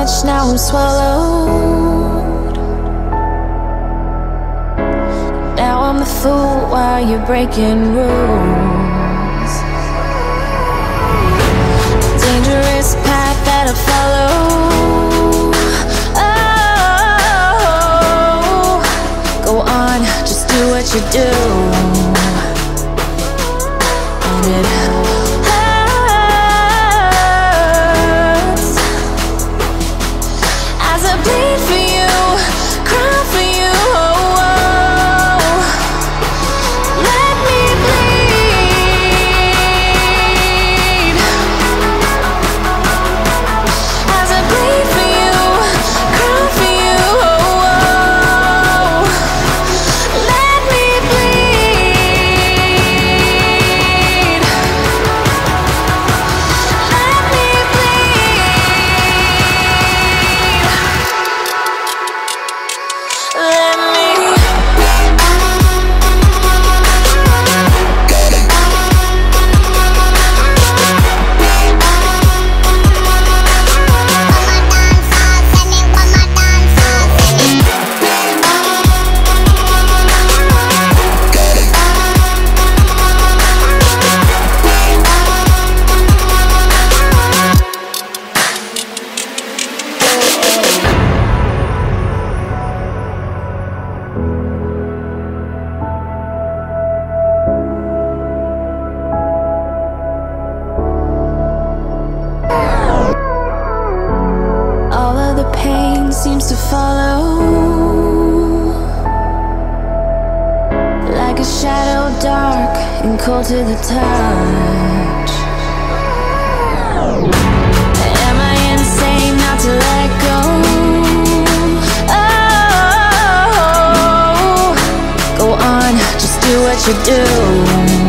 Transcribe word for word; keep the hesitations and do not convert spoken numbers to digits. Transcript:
much, now I'm swallowed. Now I'm the fool while you're breaking rules. Dangerous path that I follow. Oh, go on, just do what you do. And it hurts as I bleed for you, cry for you. Oh, oh. Let me bleed as I bleed for you, cry for you. Oh, oh. Let me bleed. Let me bleed. Let me. All of the pain seems to follow like a shadow, dark and cold to the touch. Am I insane not to let go? Oh, go on, just do what you do.